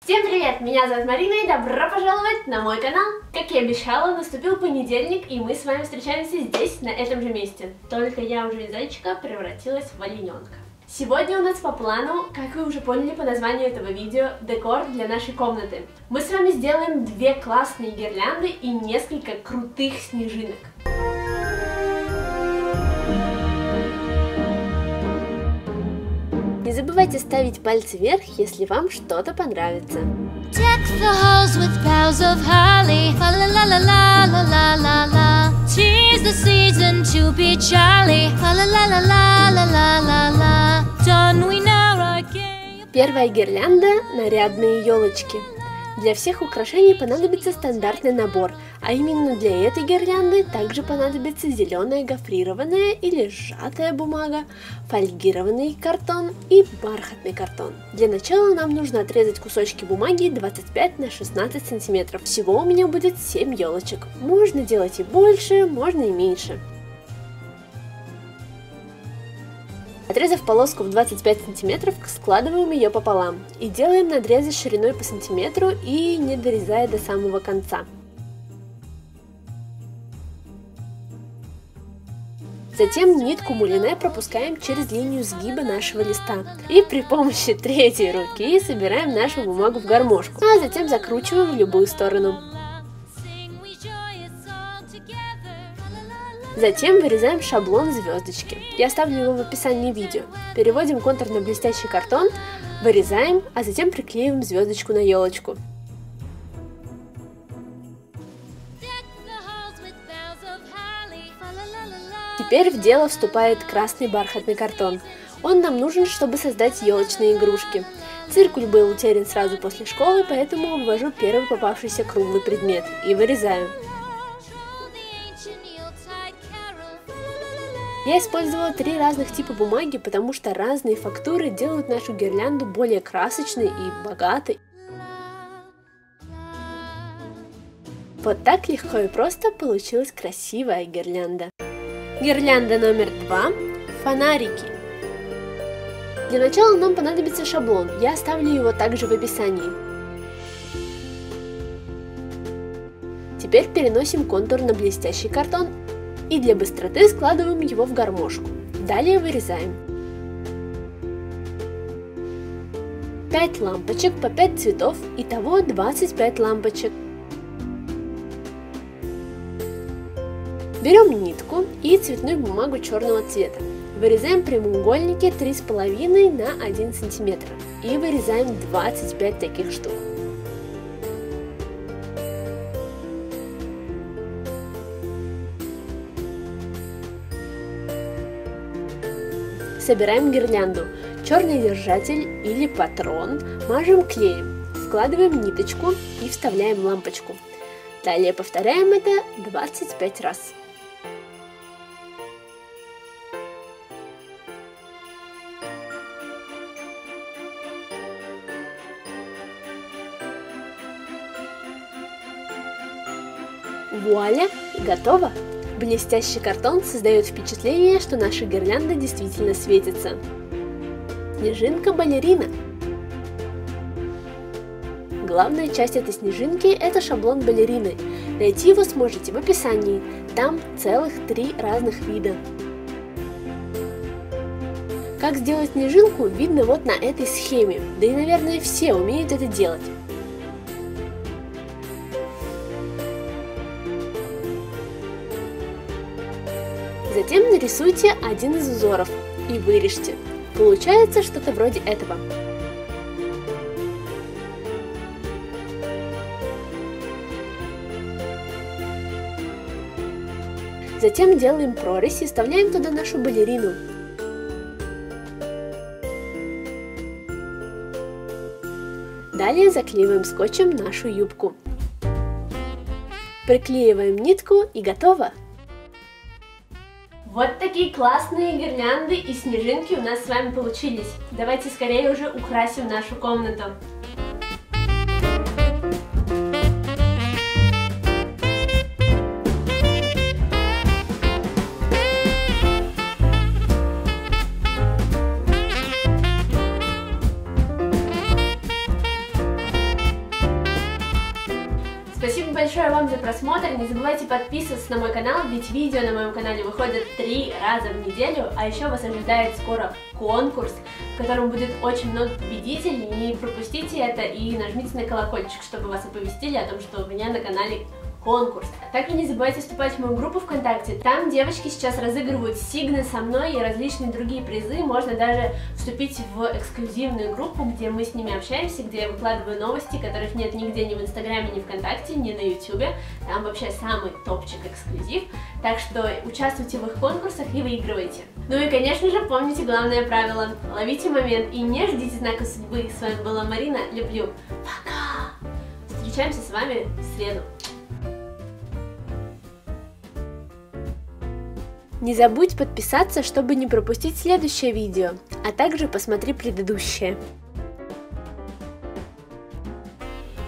Всем привет! Меня зовут Марина и добро пожаловать на мой канал! Как и обещала, наступил понедельник, и мы с вами встречаемся здесь, на этом же месте. Только я уже из зайчика превратилась в олененка. Сегодня у нас по плану, как вы уже поняли по названию этого видео, декор для нашей комнаты. Мы с вами сделаем две классные гирлянды и несколько крутых снежинок. Не забывайте ставить пальцы вверх, если вам что-то понравится. Первая гирлянда – нарядные елочки. Для всех украшений понадобится стандартный набор, а именно для этой гирлянды также понадобится зеленая гофрированная или сжатая бумага, фольгированный картон и бархатный картон. Для начала нам нужно отрезать кусочки бумаги 25 на 16 сантиметров. Всего у меня будет 7 елочек. Можно делать и больше, можно и меньше. Отрезав полоску в 25 сантиметров, складываем ее пополам и делаем надрезы шириной по сантиметру и не дорезая до самого конца. Затем нитку мулине пропускаем через линию сгиба нашего листа и при помощи третьей руки собираем нашу бумагу в гармошку, а затем закручиваем в любую сторону. Затем вырезаем шаблон звездочки. Я оставлю его в описании видео. Переводим контур на блестящий картон, вырезаем, а затем приклеиваем звездочку на елочку. Теперь в дело вступает красный бархатный картон. Он нам нужен, чтобы создать елочные игрушки. Циркуль был утерян сразу после школы, поэтому вывожу первый попавшийся круглый предмет и вырезаю. Я использовала 3 разных типа бумаги, потому что разные фактуры делают нашу гирлянду более красочной и богатой. Вот так легко и просто получилась красивая гирлянда. Гирлянда номер 2 – фонарики. Для начала нам понадобится шаблон, я оставлю его также в описании. Теперь переносим контур на блестящий картон и для быстроты складываем его в гармошку. Далее вырезаем 5 лампочек по 5 цветов, итого 25 лампочек. Берем нитку и цветную бумагу черного цвета. Вырезаем прямоугольники 3,5 на 1 см и вырезаем 25 таких штук. Собираем гирлянду. Черный держатель или патрон мажем клеем, вкладываем ниточку и вставляем лампочку. Далее повторяем это 25 раз. Вуаля! Готово! Блестящий картон создает впечатление, что наша гирлянда действительно светится. Снежинка-балерина. Главная часть этой снежинки – это шаблон балерины. Найти его сможете в описании, там целых 3 разных вида. Как сделать снежинку, видно вот на этой схеме, да и, наверное, все умеют это делать. Затем нарисуйте один из узоров и вырежьте. Получается что-то вроде этого. Затем делаем прорезь и вставляем туда нашу балерину. Далее заклеиваем скотчем нашу юбку. Приклеиваем нитку и готово! Вот такие классные гирлянды и снежинки у нас с вами получились. Давайте скорее уже украсим нашу комнату. большое вам за просмотр, не забывайте подписываться на мой канал, ведь видео на моем канале выходят 3 раза в неделю, а еще вас ожидает скоро конкурс, в котором будет очень много победителей, не пропустите это и нажмите на колокольчик, чтобы вас оповестили о том, что у меня на канале конкурс. Также не забывайте вступать в мою группу ВКонтакте. Там девочки сейчас разыгрывают сигны со мной и различные другие призы. Можно даже вступить в эксклюзивную группу, где мы с ними общаемся, где я выкладываю новости, которых нет нигде, ни в Инстаграме, ни ВКонтакте, ни на Ютубе. Там вообще самый топчик эксклюзив. Так что участвуйте в их конкурсах и выигрывайте. Ну и, конечно же, помните главное правило. Ловите момент и не ждите знака судьбы. С вами была Марина. Люблю. Пока! Встречаемся с вами в среду. Не забудь подписаться, чтобы не пропустить следующее видео, а также посмотри предыдущее.